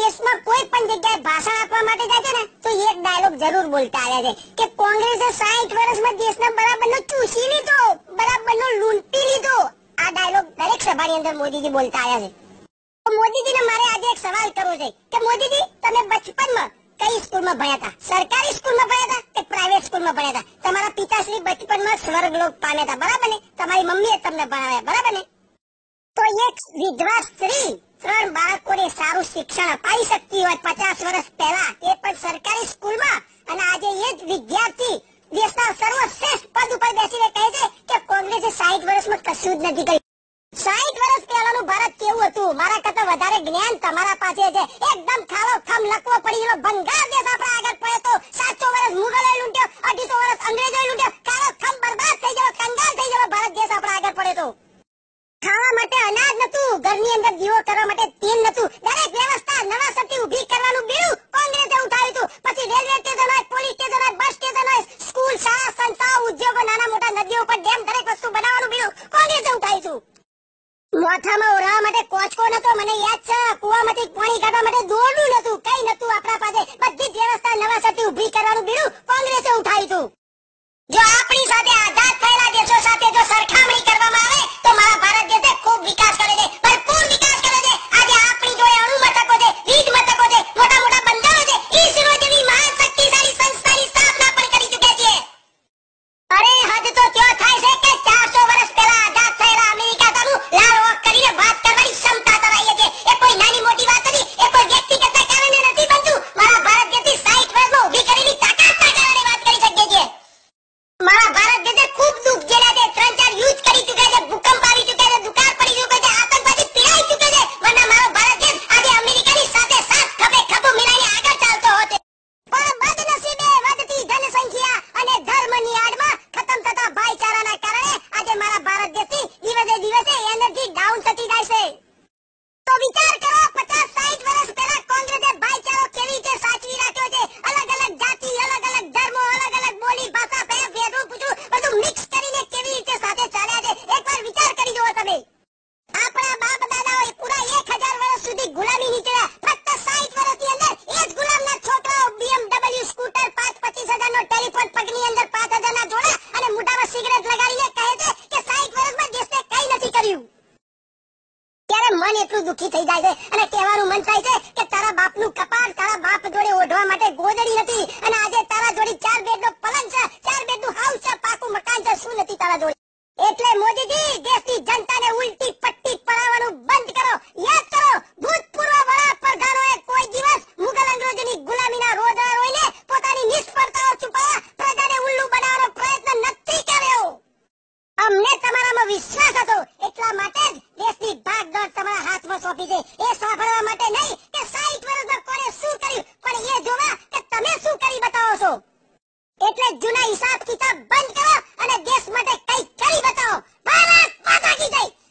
દેશમાં કોઈ પણ જગ્યાએ ભાષણ આપવા માટે જાય છે ને તો એક ડાયલોગ જરૂર બોલતા આવ્યા છે કે કોંગ્રેસે 60 વર્ષમાં દેશના બરાબરનો ચૂસી લીધો, બરાબરનો લૂંટી લીધો. આ ડાયલોગ દરેક સભાની અંદર મોદીજી બોલતા આવ્યા છે. તો મોદીજીને મારે આજે એક સવાલ કરવો છે કે મોદીજી, તમે બચપનમાં કઈ સ્કૂલમાં ભણ્યા હતા? સરકારી સ્કૂલમાં ભણ્યા હતા કે પ્રાઇવેટ સ્કૂલમાં ભણ્યા હતા? તમારા પિતાશ્રી બચપનમાં સ્વર્ગલોક પામ્યા હતા, બરાબર ને? તમારી મમ્મીએ તમને ભણાવ્યા, બરાબર ને? તો એક વિધવા સ્ત્રી 3 બાળકોને સારું શિક્ષણ અપાવી શકતી હોય 50 વર્ષ પહેલા, એ પણ સરકારી સ્કૂલમાં, અને આજે એ જ વિદ્યાર્થી દેશના સર્વશ્રેષ્ઠ પદ ઉપર બેસીને કહે છે કે કોંગ્રેસે 60 વર્ષમાં કશું જ નથી કર્યું. 60 વર્ષ પહેલાનું ભારત કેવું હતું? મારા કરતા વધારે જ્ઞાન તમારા પાસે છે. એકદમ ખાલો ખમ લકવો પડી ગયેલો બંગાળ દેશ આપણે આગળ પડ્યો તો. 700 વર્ષ મુગલોએ લૂંટ્યો, 250 વર્ષ અંગ્રેજોએ લૂંટ્યો, ખાલો ખમ બરબાદ થઈ ગયો, કંગાલ થઈ ગયો ભારત દેશ આપણે આગળ પડ્યો તો. ખાવા માટે અનાજ નતું, ઘરની અંદર દીવો કરવા માટે તેલ નતું. દરેક વ્યવસ્થા નવાસરથી ઊભી કરવાનું બીડું કોંગ્રેસે ઉઠાવ્યું હતું. પછી રેલવે સ્ટેશન હોય, પોલીસ સ્ટેશન હોય, બસ સ્ટેશન હોય, સ્કૂલ, શાળા, સંસ્થાઓ, ઉદ્યોગો, નાના મોટા નદીઓ પર ડેમ, દરેક વસ્તુ બનાવવાનું બીડું કોંગ્રેસે ઉઠાવ્યું હતું. મોથામાં ઓરવા માટે કોચકો નતો, મને યાદ છે. કુવામાંથી પાણી કાઢવા માટે દોરડું નતું, કઈ નતું આપણા પાસે. બધી જ વ્યવસ્થા નવાસરથી ઊભી કરવાનું બીડું કોંગ્રેસે ઉઠાવ્યું હતું. જો આપણી સાથે આઝાદ થયેલા દેશો સાથે જો સરખામણી કરવામાં આવે તો મારા ભારત દેશે ખૂબ વિકાસ કરે છે, ભરપૂર વિકાસ કરે છે. આજે આપણી જોડે અણુ મથકો છે, વીજ મથકો છે, મોટા મોટા બંદરો છે, ઈસરો જેવી મહાન શક્તિશાળી સંસ્થાની સ્થાપના પણ કરી ચૂક્યા છીએ. અરે હદ તો ત્યાં થાય છે કે 400 વર્ષ પહેલા આઝાદ થયેલા અમેરિકા સામે લાલ ઓક કરીને વાત કરવાની ક્ષમતા ધરાવીએ છે. એ કોઈ નાની મોટી વાત નથી, એ કોઈ વ્યક્તિગત કારણે નથી બનતું. મારા ભારત દેશની 60 વર્ષમાં ઊભી કરેલી તાકાતના કારણે વાત કરી શકીએ છીએ. મારા ભારત દેશે ખૂબ દુઃખ ઝેલ્યા છે, 3-4 યુદ્ધ કરી ચૂક્યા છે, ભૂકંપ આવી ચૂક્યા છે, દુકાળ પડી ચૂક્યો છે, આતંકવાદી પીડાઈ ચૂક્યો છે. વરના મારો ભારત દેશ આજે અમેરિકાની સાથે સાથ ખભે ખભો મિલાઈને આગળ ચાલતો હોત. પણ બદનસીબે વધતી જનસંખ્યા અને ધર્મની આડમાં ખતમ થતા ભાઈચારાના કારણે આજે મારા ભારત દેશની દિવસે દિવસે એનર્જી ડાઉન થતી જાય છે. તો વિચાર કરો, 50-60 વર્ષ પહેલા કોંગ્રેસે ભાઈચારો કેવી રીતે સાચવી રાખ્યો છે. અલગ અલગ જાતિ, અલગ અલગ ધર્મો, અલગ અલગ બોલી ભાષા, ભેદું પૂછું બધું મિક્સ કરીને કેવી રીતે સાથે ચાલ્યા છે. એકવાર વિચાર કરી જુઓ તમે. આપણા બાપ દાદાઓ પૂરા 1000 વર્ષ સુધી ગુલામી નીચળ્યા. ફક્ત 60 વર્ષની અંદર એ જ ગુલામના છોકરાઓ BMW સ્કૂટર, 5-25 હજારનો ટેલિફોન, પગની અંદર 5000 ના જોડા અને મોઢામાં સિગરેટ લગાડીને કહે છે કે 60 વર્ષમાં દેશને કઈ નથી કર્યું. ત્યારે મન એટલું દુખી થઈ જાય છે અને કહેવાનું મન થાય છે કે તારા બાપનું કપાળ તારા બાપ જોડે ઓઢવા માટે ગોદડી નથી, અને આજે તારા જોડે 4 બેડનો પલંગ છે, 4 બેડનું હાઉસ છે, પાકું મકાન છે, શું નથી તારા જોડે. એટલે મોદીજી, દેશની જનતાને ઉલટી પટ્ટી પડાવવાનું બંધ કરો. યાદ કરો, ભૂતપૂર્વ વડાપ્રધાનોએ કોઈ દિવસ મુગલ અંગ્રેજોની ગુલામીના રોદા રોઈને પોતાની નિષ્ફળતાઓ છુપાવવા પ્રજાને ઉલ્લુ બનાવવાનો પ્રયત્ન નથી કર્યો. અમને તમારામાં વિશ્વાસ હતો, એટલા માટે જ દેશની ભાગદોડ તમારા હાથમાં સોંપી છે. એ સાંભળવા માટે નહીં કે 60 વર્ષમાં કોણે શું કર્યું, પણ એ જોવા કે તમે શું કરી બતાવો છો. એટલે જૂના હિસાબ કિતાબ બંધ કરો અને દેશ માટે કંઈક કરી બતાવો. ભારત માતા કી જય.